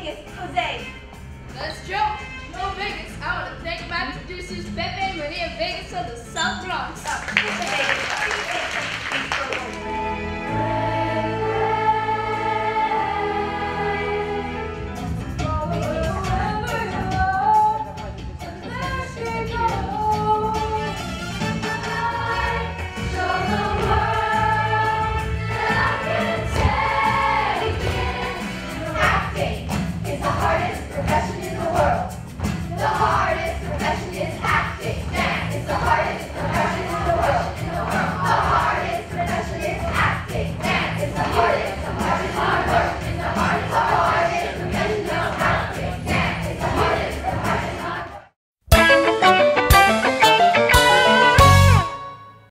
Vegas, Jose. Let's Joe. Joe Vegas. I want to thank my producers, Pepe and Maria Vegas of the South Bronx. Oh, Vegas.